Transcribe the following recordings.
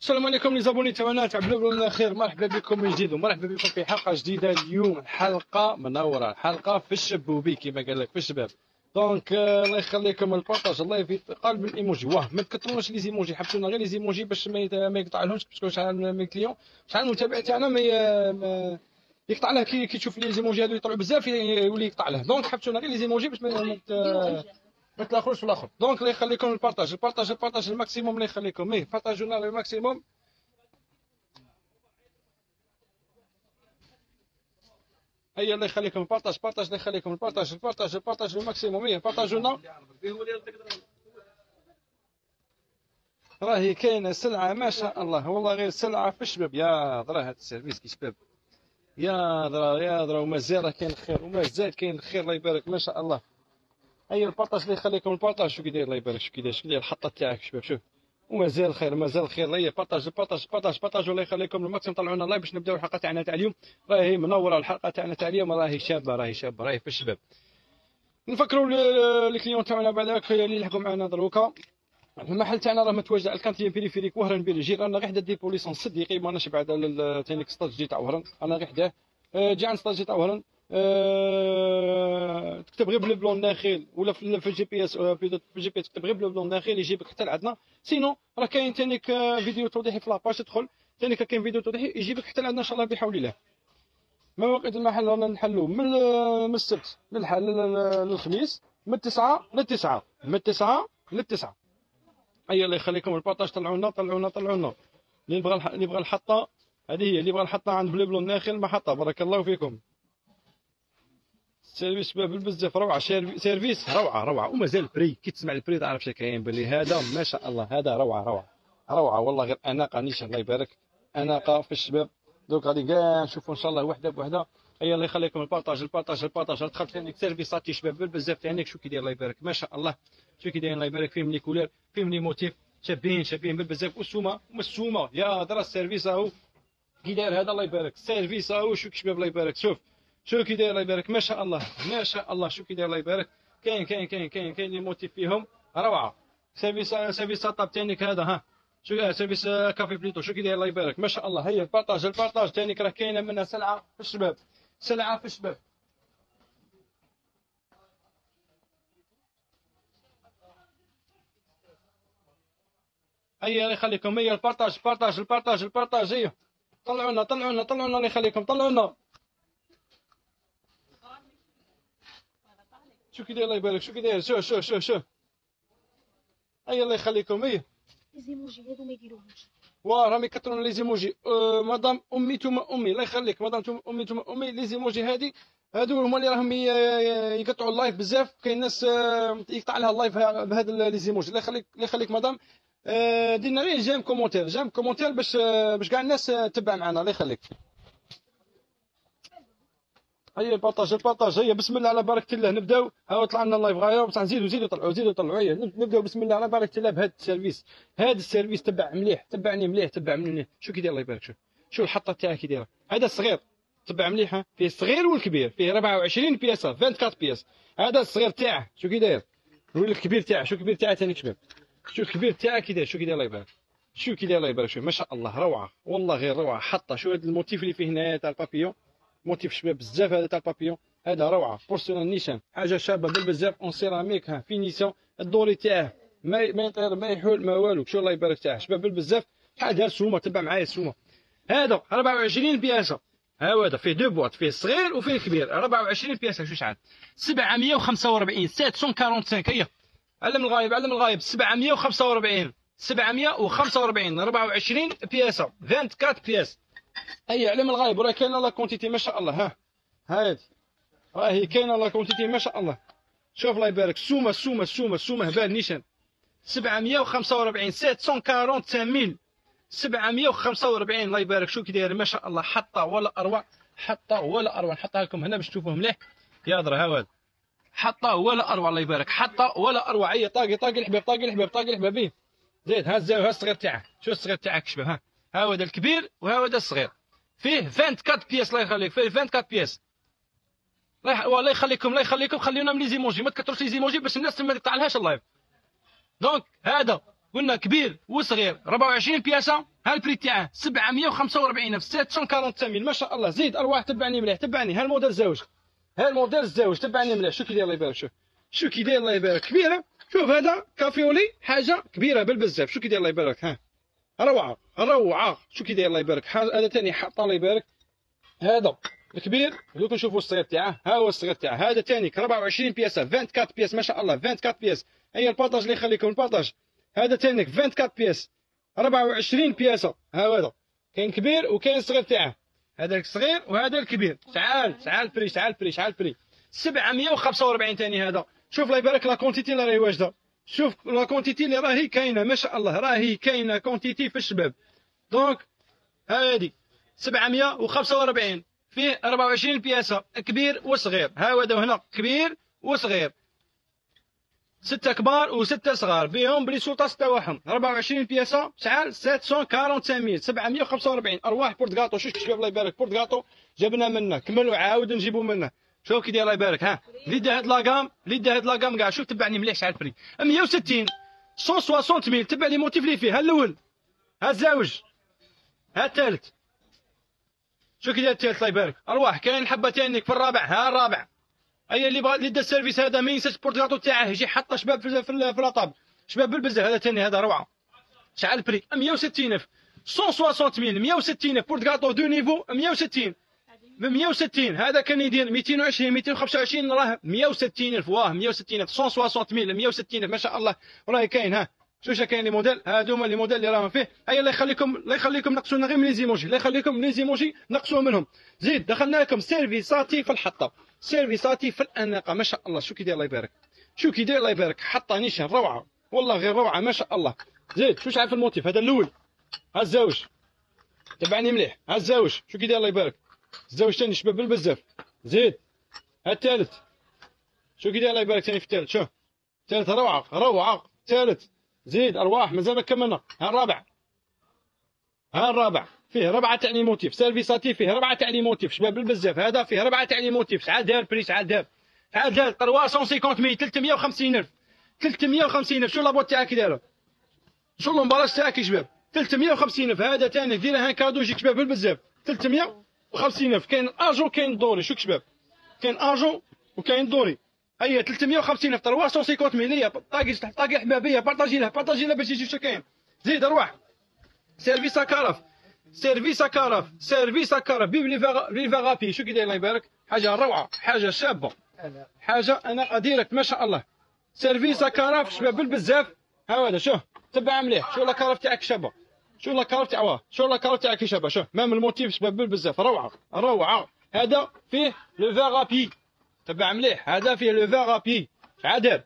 السلام عليكم لي زابوني تاعنا تاع بلبل خير، مرحبا بكم من جديد ومرحبا بكم في حلقه جديده. اليوم حلقه منوره، حلقه في الشبوبي كما قال لك في الشباب. دونك الله يخليكم البارطاج، الله يفيد قلب الايموجي. واه ما تكثروش لي زيموجي، حبسونا غير لي زيموجي باش ما يقطعلهمش، باسكو شحال من كليون شحال المتابع تاعنا ما يقطع له كي تشوف لي زيموجي هذو يطلعوا بزاف يولي يقطع له. دونك حبسونا غير لي زيموجي باش ما تلاخروش في الاخر. دونك الله يخليكم البارطاج الماكسيموم، الله يخليكم بارطاجونا الماكسيموم. هيا الله يخليكم البارطاج، الله يخليكم البارطاج الماكسيموم. بارطاجونا. راهي كاينه سلعه ما شاء الله، والله غير سلعه في الشباب. يا درا هاد السيرفيس كي شباب، يا درا ومازال راه كاين خير، ومازال كاين خير الله يبارك ما شاء الله. هيا البارطاج الله يخليكم البارطاج. شو كي داير الله يبارك، شو كي داير الحطه تاعك شباب. شوف ومازال خير مازال خير. هيا بارطاج الله يخليكم الماكسيموم. طلعونا لايف باش نبداو الحلقه تاعنا تاع اليوم. راهي منوره الحلقه تاعنا تاع اليوم، راهي شابه راهي في الشباب. نفكروا الكليون تاعنا بعداك اللي يلحقوا معنا دروكا. المحل تاعنا راه متواجد على الكانتيين بيريفيريك وهران بيلجي. رانا غير حدا ديبو ليسونس صديقي، ماناش بعد تانيك ستاج جي تاع وهران، انا غير حداه. جي عند ستاج جي تاع وهران. تكتب غير بالبلون داخل ولا في الجي بي اس، في الجي بي اس تكتب غير بالبلون داخل يجيبك حتى لعندنا. سينو راه كاين تانيك فيديو توضيحي في لاباج، تدخل تانيك كاين فيديو توضيحي يجيبك حتى لعندنا ان شاء الله بحول الله. مواقيت المحل رانا نحلو من السبت للخميس، من 9 للتسعة، من 9 للتسعة. هيا الله يخليكم البارطاج. طلعونا اللي يبغى الحطه هذه هي، اللي يبغى الحطه عند بلبلون داخل محطه. بارك الله فيكم. سيرفيس شباب بزاف روعه، سيرفيس روعه ومازال بري. كي تسمع البري تعرف كاين بلي هذا ما شاء الله، هذا روعه والله. غير اناقه نيشان الله يبارك، اناقه في الشباب. دوك غادي كاع نشوفوا ان شاء الله وحده بوحده. هيا الله يخليكم البارطاج. دخلت ثاني سيرفيساتي شباب بزاف ثاني. شو كي داير الله يبارك ما شاء الله، شو كي داير الله يبارك. فيهم لي كولور، فيهم لي موتيف شابين بزاف. والسومه يا درا السيرفيس اهو كي داير هذا الله يبارك. السيرفيس اهو شوف شباب الله يبارك. شوف كي داير الله يبارك ما شاء الله. شو كي داير الله يبارك. كاين لي موتيف فيهم روعه. سيرفيس طاب تانيك هذا ها. شو سيرفيس كافي بليتو. شو كي داير الله يبارك ما شاء الله. هيا البارطاج تانيك راه كاينه منها سلعه في الشباب. هيا الله يخليكم. هيا البارطاج. هيا طلعونا الله يخليكم. طلعونا. شو كي داير الله يبارك. شو كي داير. شو هيا الله يخليكم. هيا ليزيموجي هذو ما يديروهمش. راهم يكثرون لي زيموجي. مدام امي توما امي الله يخليك. مدام توما امي لي زيموجي هادو هما اللي راهم يقطعوا اللايف بزاف. كاين ناس يقطع لها اللايف بهذا لي زيموجي. الله يخليك مدام. دينا غير جيم كومونتير باش كاع الناس تتبع معنا. الله يخليك. هيا البارطاج. هيا بسم الله على بركه الله نبداو. ها طلع لنا اللايف غايه بصح نزيدو طلعوا. هيا نبداو بسم الله على بركه الله بهذا السيرفيس. تبع مليح. شو كي داير الله يبارك. شو الحطه تاعك كي دايره. هذا الصغير تبع مليح، فيه الصغير والكبير، فيه 24 بياسه 24 بياس. هذا الصغير تاعه شو كي داير. نقول لك الكبير تاعه. شو الكبير تاعه ثاني شباب. شو الكبير تاعه كي داير. شو كي داير الله يبارك. شو كي داير الله يبارك. شو ما شاء الله روعه والله غير روعه. حطه شو هذا الموتيف اللي فيه هنايا تاع البابيون، موتيف شباب بزاف هذا تاع البابيون. هذا روعه بورسلان نيشان، حاجه شابه بزاف اون سيراميك. ها فينيسيون الدوري تاعه ما يطير ما يحول ما والو. شو الله يبارك تاعه شباب بزاف. شحال دار سومه. تبع معايا السومه. هذا 24 بياسه. هذا فيه دو بواط، فيه الصغير وفيه الكبير. 24 بياسه. شو شحال 745 745. هيا علم الغايب 745 24 بياسه 24 بياس. هيا علم الغايب. وراه كاينه لا كونتيتي ما شاء الله. ها هادي راهي كاينه لا كونتيتي ما شاء الله. شوف الله يبارك. سومه هبال نيشان 745 745 الله يبارك. شو كي داير ما شاء الله. حطه ولا اروع. نحطها لكم هنا باش تشوفوه مليح. يا درا ها هذا حطه ولا اروع الله يبارك. حطه ولا اروع. هي طاقي الحباب. زيد ها الزاويه. ها الصغير تاعه. شو الصغير تاعك شباب. ها هذا الكبير وهذا الصغير. فيه 24 بياس الله يخليك. فيه 24 بياس. الله يخليكم خليونا من لي زيموجي. ما تكثروش لي زيموجي باش الناس ما تقطعلهاش اللايف. دونك هذا قلنا كبير وصغير 24 بياسه ها البري تاعه 745,000 745,000 ما شاء الله. زيد ارواح تبعني مليح تبعني. ها الموديل الزوج، ها الموديل الزوج تبعني مليح. شو كي داير الله يبارك، شو كي داير الله يبارك كبيره. شوف هذا كافيولي حاجه كبيره بالبزاف. شو كي داير الله يبارك، ها روعه روعه. شو كي داير الله يبارك. هذا ثاني حط الله يبارك. هذا الكبير دوك نشوفوا الصغير تاعه. ها هو الصغير تاعه. هذا ثاني 24 بياسه 24 بياس ما شاء الله 24 بياس. هيا البارطاج اللي يخليكم البارطاج. هذا ثاني 24 بياس 24 بياسه. ها هذا كاين كبير وكاين صغير تاعه. هذا الصغير وهذا الكبير. تعال بري تعال بري 745 ثاني هذا. شوف الله يبارك لا كونتيتي اللي راهي واجده. شوف لا كونتيتي اللي راهي كاينه ما شاء الله. راهي كاينه كونتيتي في الشباب. دونك هذه 745 فيه 24 بياسه كبير وصغير. ها هذا هنا كبير وصغير 6 كبار و6 صغار بهم بلي سلطه 6 واحد 24 بياسه شحال 745,000 745. ارواح بورتغاطو. شوف شباب الله يبارك بورتغاطو جبنا منه كمل وعاود نجيبو منه. شوف كي داير الله يبارك. ها اللي دا هاد لاكام اللي دا هاد لاكام كاع. شوف تبعني مليح شحال البري 160 160,000. تبع لي موتيف اللي فيه. ها الاول ها الزوج ها الثالث. شو كي داير الثالث الله يبارك. ارواح كاين حبه تانيك في الرابع. ها الرابع. اي اللي بغى اللي دا السيرفيس هذا ما ينساش البورتغاطو تاعه يجي حط شباب في لاطاب شباب بالبزاف. هذا ثاني هذا روعه. شحال البري 160,000 160,000 160,000 بورتغاطو دو نيفو 160 ب 160. هذا كان يدير 220 225 راه 160,000. واه 160,000 160,000 160,000 ما شاء الله. وراه كاين. ها شوف كاين لي موديل. هادو هما لي موديل اللي راهم فيه. هيا الله يخليكم نقصوا لنا غير من لي زيموجي. الله يخليكم لي زيموجي نقصوا منهم. زيد دخلنا لكم سيرفيساتي في الحطه سيرفيساتي في الاناقه ما شاء الله. شو كي داير الله يبارك. شو كي داير الله يبارك. حطه نيشان روعه والله غير روعه ما شاء الله. زيد شو شعل في الموتيف. هذا الاول ها الزوج تبعني مليح. ها الزوج شو كي داير الله يبارك. الزوج ثاني شباب بالبزاف. زيد ها الثالث شو كي داير الله يبارك ثاني في الثالث. شوف الثالث روعه روعه. ثالث زيد ارواح مازال ما كملنا. ها الرابع ها الرابع فيه 4 تاع لي موتيف سيرفيساتي فيه 4 تاع لي موتيف شباب بالبزاف. هذا فيه 4 تاع لي موتيف. شحال دار بري شحال دار 350,000 350,000 350,000. شو لابوط تاعك كي دايره. شو لومبالاج تاعك يا شباب 350,000. هذا ثاني ديرها هان كادو يجيك شباب بالبزاف 350,000. كاين اجو كاين دوري. شوف شباب كاين اجو وكاين دوري. هيا 350,000 350,000 ليا طاقي حبابيه بارطاجي لها باش يجي كاين. زيد ارواح سيرفيس كارف سيرفيس كارف بيب لي فاغابي. شو كي داير الله يبارك. حاجه روعه حاجه شابه حاجه انا ديريكت ما شاء الله. سيرفيس كارف شباب بالبزاف. ها هذا شوف تبع مليح. شو لا كارف تاعك شابه. شو لا كارف تاع شو لا كارف تاعك شابه. شوف مام الموتيف شباب بالبزاف روعه. هذا فيه لو فاغابي تبع مليح. هذا فيه لو فاغابي. شحال دار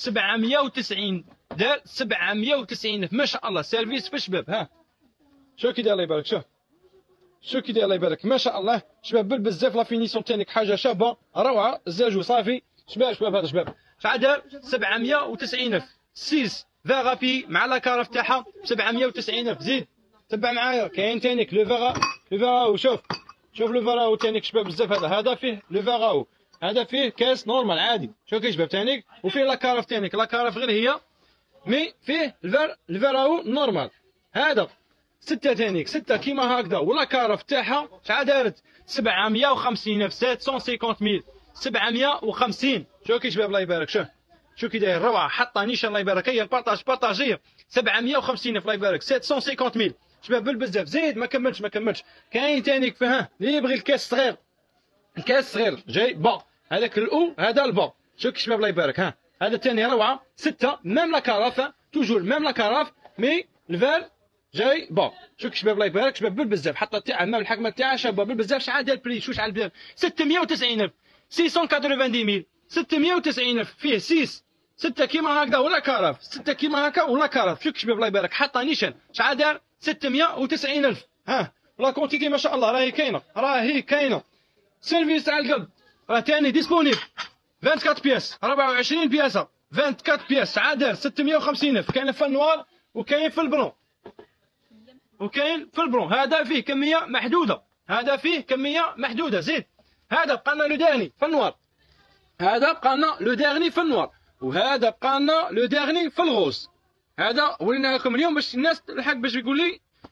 790 دار 790 ما شاء الله. سيرفيس في الشباب. ها شو كي داير الله يبارك. شو كي داير الله يبارك ما شاء الله. شباب بالبزاف لا فينيسيون تاعك حاجه شابه روعه. الزاج صافي شباب هذا شباب. شحال دار 790,000 6 فاغابي مع لا كارف تاعها 790,000. زيد تبع معايا كاين تانيك لو فاغاو. شوف لو فاغاو تانيك شباب بزاف. هذا فيه لو فاغاو. هذا فيه كاس نورمال عادي. شوف كي شباب تانيك وفيه لا كارف تانيك. لا كارف غير هي مي فيه الفاراو نورمال. هذا 6 تانيك 6 كيما هكذا ولا كارف تاعها شحال دارت 750,000 750,000 750. شوف كي شباب الله يبارك. شو كي داير روعه. حطه نيشان الله يبارك. هي بارطاجيه 750,000 الله يبارك 750,000 شباب بالبزاف. زيد ما كملتش كاين تانيك فيها اللي يبغي الكاس صغير. الكاس صغير جاي با هذاك الاو هذا البا. شوف شباب الله يبارك. ها هذا الثاني روعه 6 ميم لا كاراف توجور ميم لا كاراف مي الفال جاي با. شوف شباب الله يبارك شباب بالبزاف. حطه تاعها ميم الحكمه تاعها شابه بالبزاف. شحال ديال البري. شو شحال بزاف 690,000 690,000 690,000 فيه 6 كيما هكذا ولا كاراف 6 كيما هكا ولا كاراف. شوف شباب الله يبارك حطه نيشان شحال دار 690,000. ها لا كونتيتي ما شاء الله راهي كاينه. سيرفيس تاع القلب راه ثاني ديسبونيبل 24 بياس 24 بياسه 24 بياس. شحال دار 650,000. كاين في النوار وكاين في البرون هذا فيه كميه محدوده. زيد هذا بقى لنا لو ديرني في النوار. وهذا بقى لنا لو ديرني في الغوص. هذا ورينا لكم اليوم باش الناس الحق باش يقول لي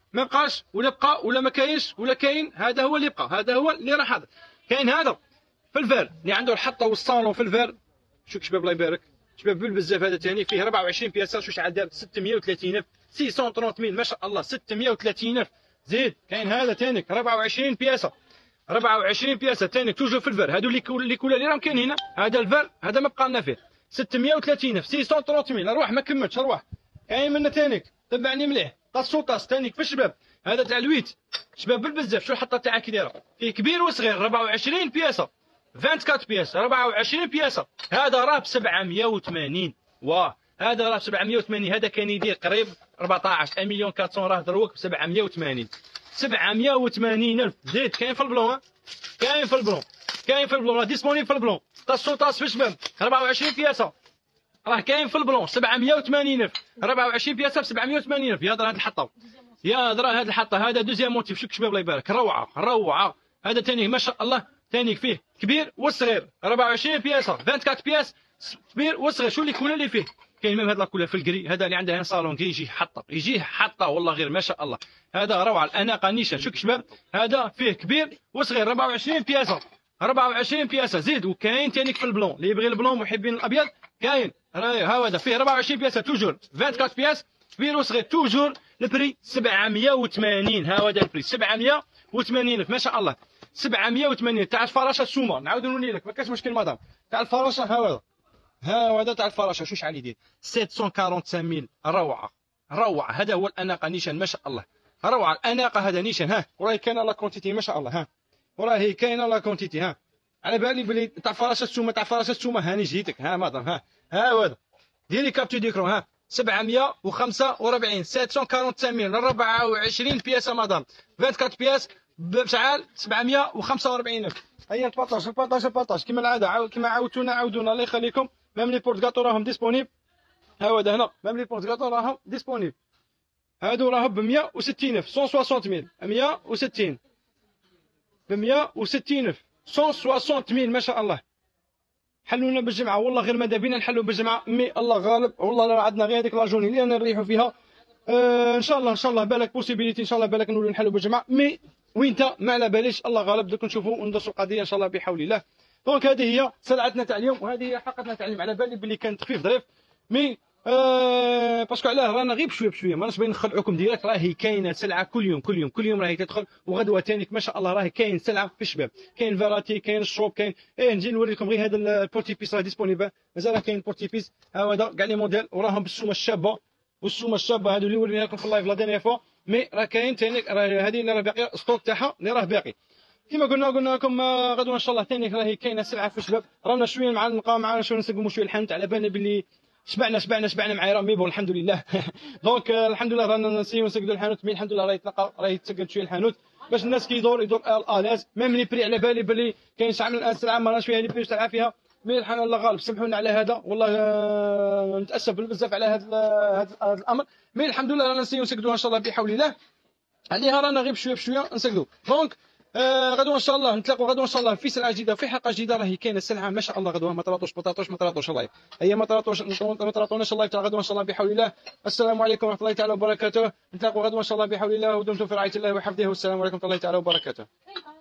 ما بقاش ولا بقى ولا ما كاينش ولا كاين، هذا هو اللي بقى، هذا هو اللي راه حاضر. كاين هذا في الفار اللي عنده الحطه والصالون في الفار. شوف شباب الله يبارك، شباب بزاف. هذا ثاني فيه 24 بياسه. شو شحال دار؟ 630,000 630,000 ما شاء الله 630,000. زيد كاين هذا ثاني 24 بياسه 24 بياسه ثاني توجور في الفار. هادو اللي كل اللي راهم كاين هنا. هذا الفار هذا ما بقى لنا فيه 630,000 630,000. روح ما كملتش روح. كاين منا ثاني تبعني مليح طاسوطاس ثاني في الشباب. هذا تاع الويت شباب بزاف. شو الحطه تاعها كي دايره؟ فيه كبير وصغير 24 بياسه 24 بياسه 24 بياسه. هذا راه ب 780. واه هذا راه ب 780. هذا كان يدير قريب 14 مليون 400. راه دروك ب 780 780,000. زيد كاين في البلون كاين في البلون كاين في البلون راه ديسپونيبل في البلون. طاسوطاس في الشباب 24 بياسه راه كاين في البلون 780,000. 24 بياسه ب 780,000. يا درا هاد الحطه يا درا هاد الحطه. هذا دوزيام موتيف. شوف شباب الله يبارك روعه روعه. هذا ثاني ما شاء الله ثاني فيه كبير وصغير 24 بياسه 24 بياس كبير وصغير. شو اللي كل اللي فيه كاين ميم هاد كلها في الكري. هذا اللي عنده هنا صالون كي يجي حطه يجي حطه والله غير ما شاء الله. هذا روعه الاناقه نيشان. شوف شباب هذا فيه كبير وصغير 24 بياسه 24 بياسه. زيد وكاين ثاني في البلون اللي يبغي البلون محبين الابيض كاين. هذا فيه 24 بياسه توجور 24 بياس كبير وصغير توجور. البري 780. ها هذا البري 780,000 ما شاء الله 780 تاع الفراشه السومه. نعاود نولي لك ما كاش مشكل مدام تاع الفراشه. ها هذا تاع الفراشه شو شحال يدير 745,000. روعه روعه. هذا هو الاناقه نيشان ما شاء الله روعه الاناقه. هذا نيشان ها وراهي كاينه لا كونتيتي ما شاء الله. ها وراهي كاينه لا كونتيتي. ها على بالي بلي تاع فراشه السومه تاع فراشه السومه هاني جيتك. ها مدام ها هذا ديري كابتو ديكرو. ها 745 745,000 24 بياسه مدام 24 بياس بشحال 745,000. هيا البارطاج كما العاده كما عاودتونا الله يخليكم. ميم لي بورت كاطو راهم ديسپونيبل. هاودا هنا ميم لي بورت كاطو راهم ديسپونيبل. هادو راهم ب 160,000 160,000 160 ب 160,000 160,000 ما شاء الله. حلونا بالجمعه والله غير ماذا بينا نحلوا بالجمعه. مي الله غالب والله راه عندنا غير هذيك لاجوني اللي نريحوا فيها. ان شاء الله بالك بوسيبيليتي ان شاء الله بالك نولوا نحلوا بالجمعه. مي وينتا ما على باليش الله غالب. دوك نشوفوا وندرسوا القضيه ان شاء الله بحول الله. دونك هذه هي سلعتنا تاع اليوم وهذه هي حلقتنا تاع اليوم. على بالي بلي كان تخفيف ظريف مي باسكو علاه رانا غير بشويه ماناش باين نخلعوكم ديريكت. راهي كاينه سلعه كل يوم راهي تدخل. وغدوه ثاني ما شاء الله راهي كاين سلعه في الشباب. كاين فيراتي كاين الشروب كاين نجي نوريكم غير هذا البورتي بيس راه ديسپونيبل. مازال كاين بورتي بيس. ها هذا كاع لي موديل وراهم بالسومه الشابه والسومه الشابه. هادو اللي ورينا لكم في اللايف لا دانيير فوا. مي راه كاين ثاني هذه اللي راه باقيه ستوك تاعها اللي راه باقي. كما قلنا لكم غدوه ان شاء الله ثاني راهي كاينه سلعه في الشباب. رانا شويه مع نلقاو معنا شويه نسقموا شويه الحانوت. على بالنا باللي شبعنا مع رامي بون الحمد لله. دونك الحمد لله رانا نسيو نسقدوا الحانوت. مي الحمد لله راه يتلقى راه يتسقد شويه الحانوت باش الناس كيدور الاز. ميم لي بري على بالي باللي كاين شحال من السلعه ما راش فيها لي بري تلعب فيها. مي الحمد لله غالب سمحونا على هذا والله نتاسف بزاف على هذا الامر. مي الحمد لله رانا نسيو نسقدوها ان شاء الله بحول الله. عليها رانا غير بشويه نسقدوا. دونك غدوه ان شاء الله نتلاقوا غدوه ان شاء الله في سلعه جديده في حلقه جديده. راهي كاينه سلعه ما شاء الله غدوه ما طراطوش الله. هي ما طراطوناش الله تعالى غدوه ان شاء الله بحول الله. السلام عليكم ورحمه الله تعالى وبركاته. نتلاقوا غدوه ان شاء الله بحول الله ودمتم في رعايه الله وحفظه. والسلام عليكم ورحمه الله تعالى وبركاته.